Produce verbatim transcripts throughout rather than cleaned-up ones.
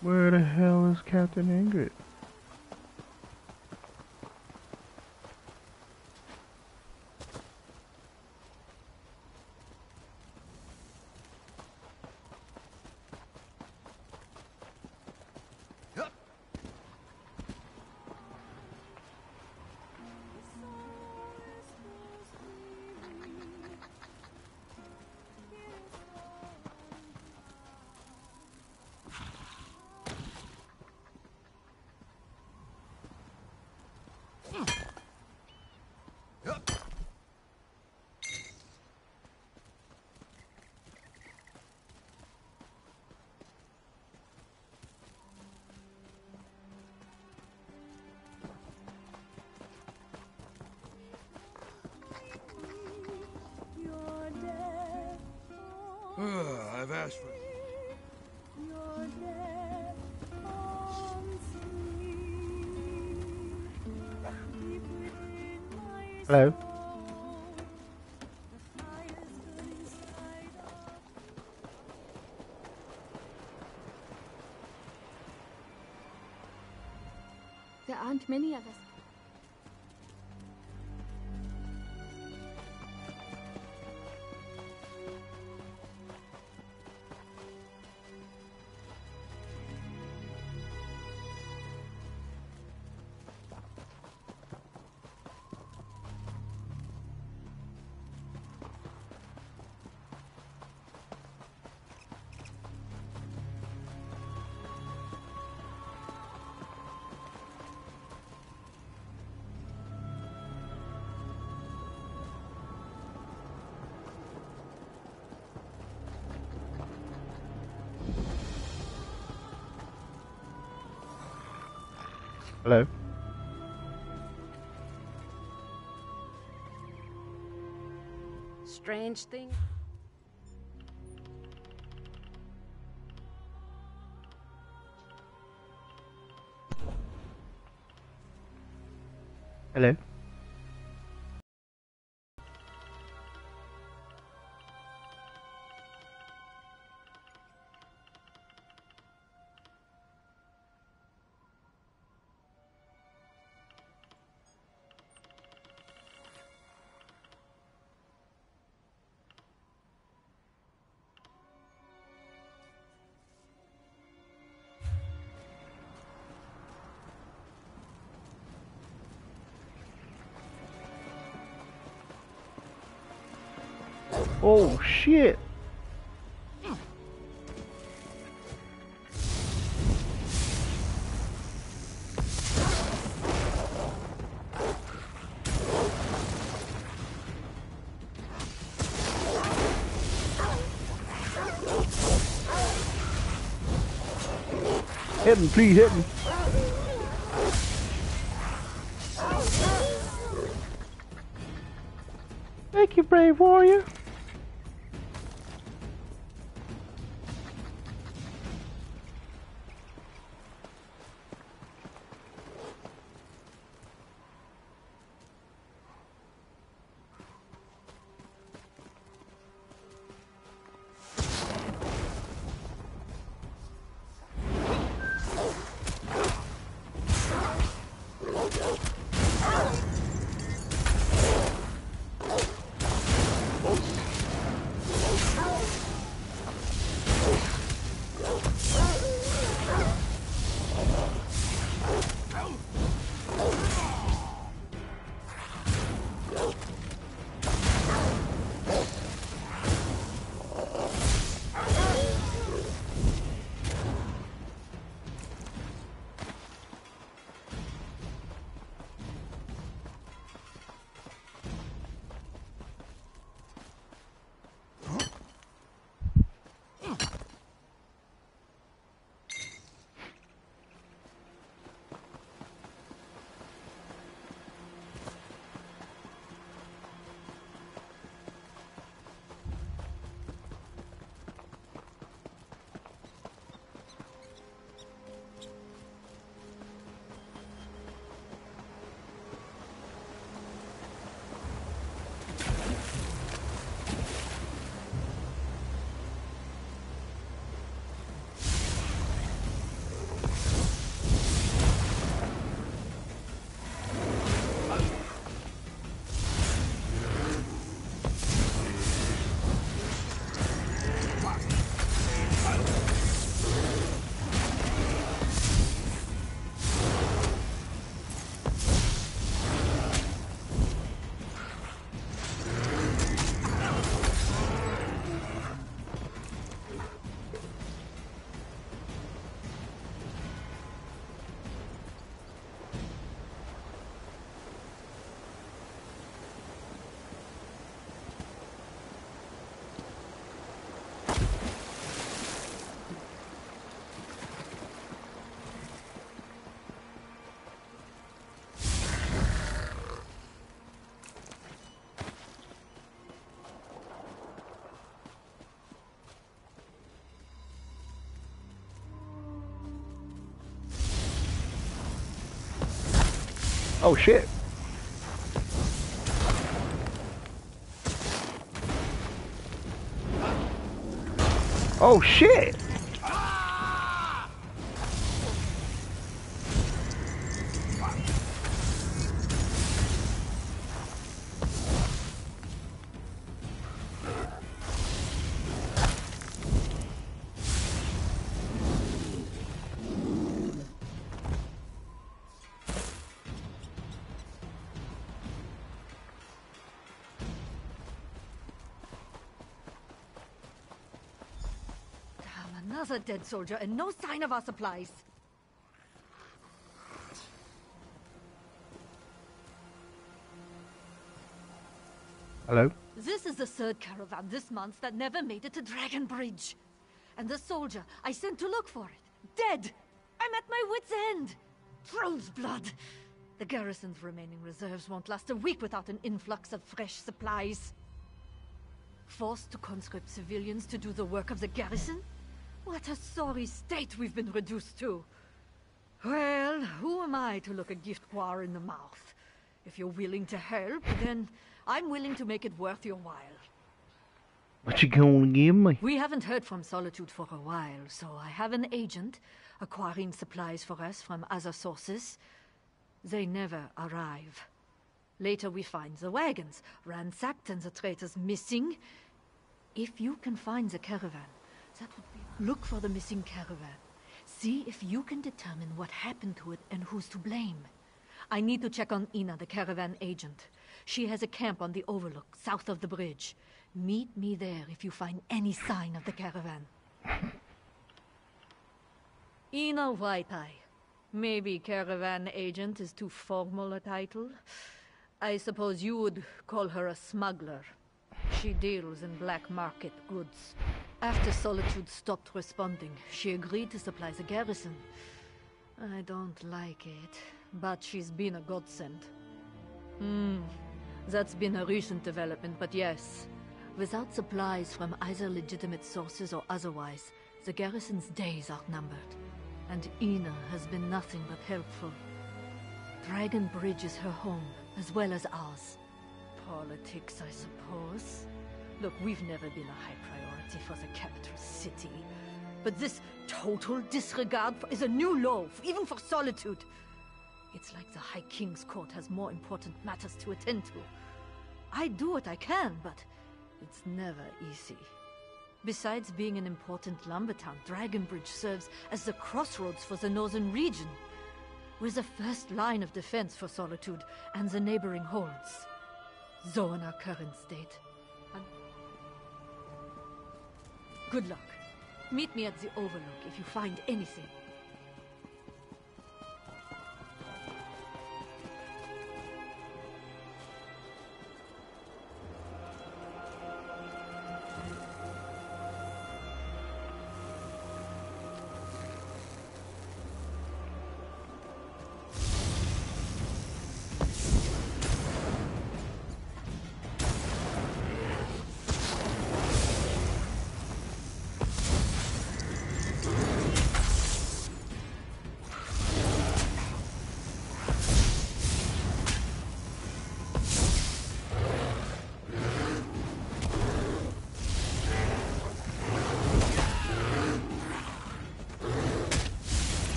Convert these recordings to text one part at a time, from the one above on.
Where the hell is Captain Ingrid? I've asked for it. Hello? There aren't many of us. Hello? Strange thing. Hello? Oh shit! Hit him, please hit him. Thank you, brave warrior. Oh shit. Oh shit. Another dead soldier and no sign of our supplies. Hello? This is the third caravan this month that never made it to Dragon Bridge. And the soldier I sent to look for it, dead! I'm at my wit's end! Troll's blood! The garrison's remaining reserves won't last a week without an influx of fresh supplies. Forced to conscript civilians to do the work of the garrison? What a sorry state we've been reduced to. Well, who am I to look a gift choir in the mouth? If you're willing to help, then I'm willing to make it worth your while. What you gonna give me? We haven't heard from Solitude for a while, so I have an agent acquiring supplies for us from other sources. They never arrive. Later we find the wagons ransacked and the traitors missing. If you can find the caravan, that would be... Look for the missing caravan. See if you can determine what happened to it and who's to blame. I need to check on Ina, the caravan agent. She has a camp on the overlook, south of the bridge. Meet me there if you find any sign of the caravan. Ina White-Eye. Maybe caravan agent is too formal a title. I suppose you would call her a smuggler. She deals in black market goods. After Solitude stopped responding, she agreed to supply the garrison. I don't like it, but she's been a godsend. Hmm, that's been a recent development, but yes. Without supplies from either legitimate sources or otherwise, the garrison's days are numbered. And Ina has been nothing but helpful. Dragon Bridge is her home, as well as ours. Politics, I suppose. Look, we've never been a high priority for the capital city. But this total disregard for, is a new low, even for Solitude. It's like the High King's Court has more important matters to attend to. I do what I can, but it's never easy. Besides being an important lumber town, Dragon Bridge serves as the crossroads for the northern region. We're the first line of defense for Solitude and the neighboring holds. Though in our current state. And good luck. Meet me at the Overlook if you find anything.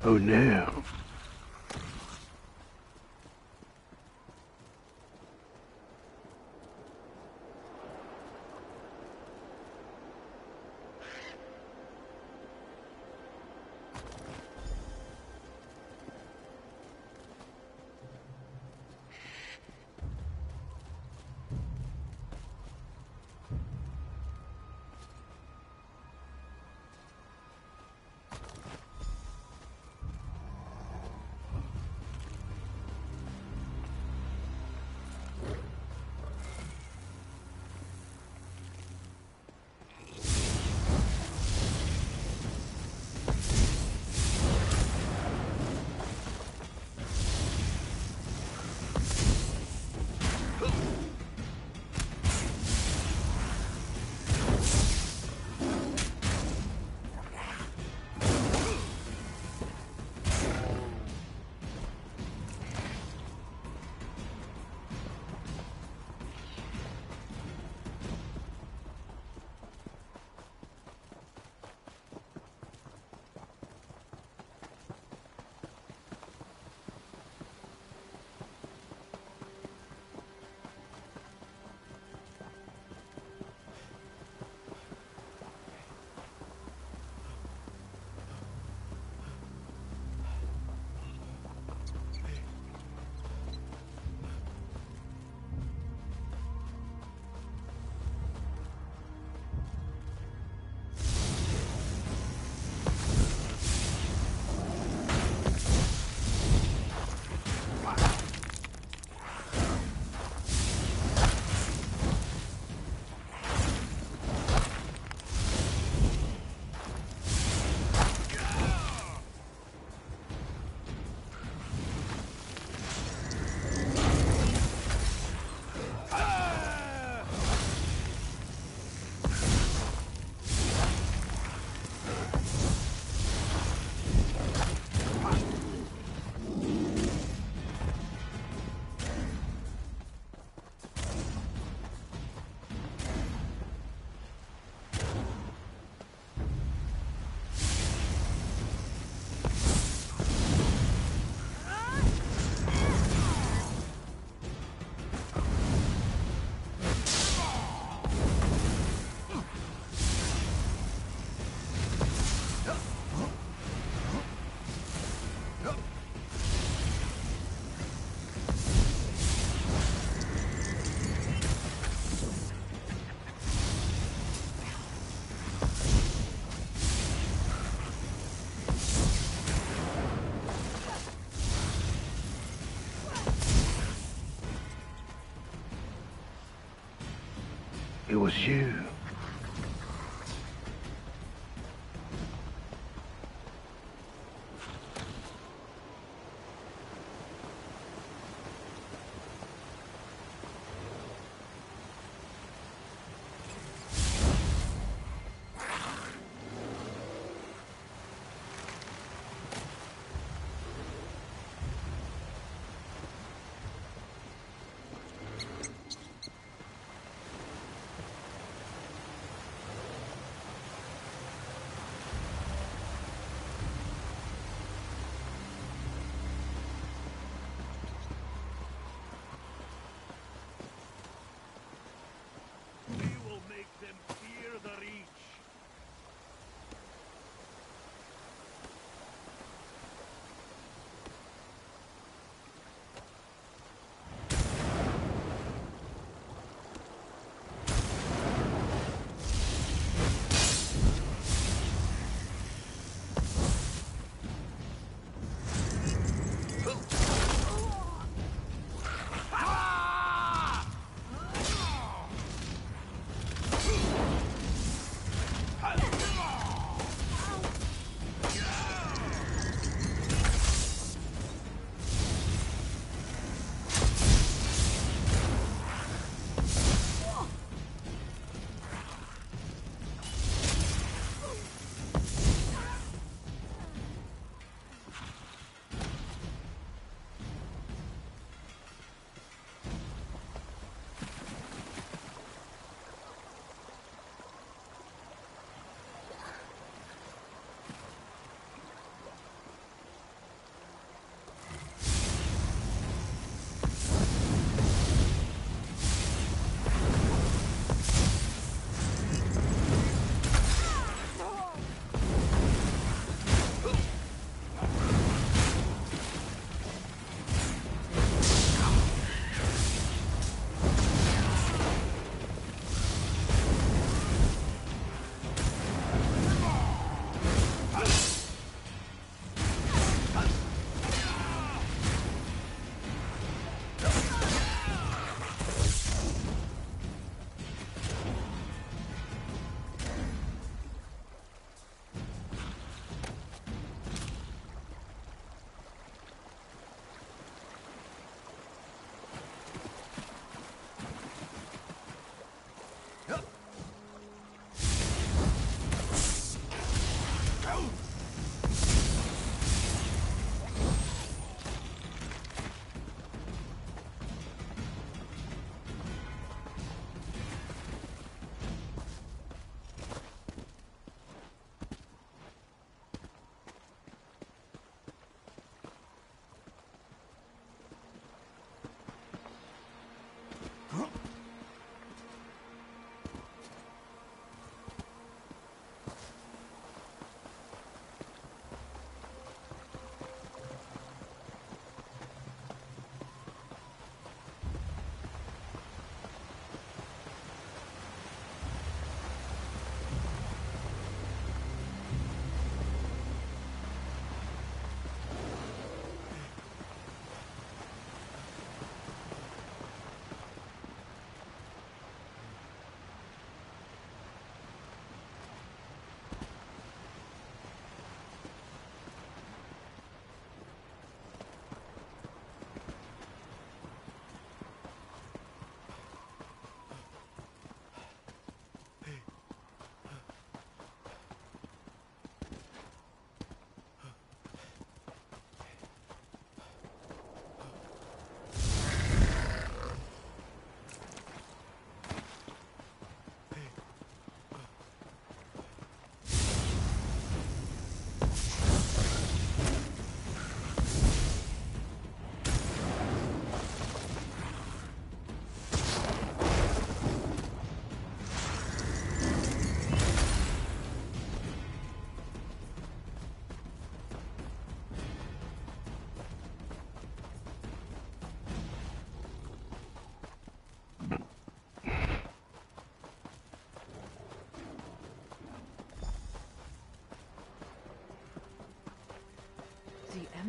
Oh no. It was you.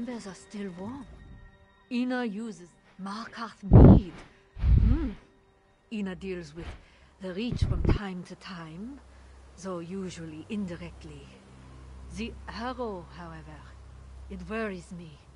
embers are still warm. Ina uses Markarth mead. Hmm. Ina deals with the Reach from time to time, though usually indirectly. The arrow, however, it worries me.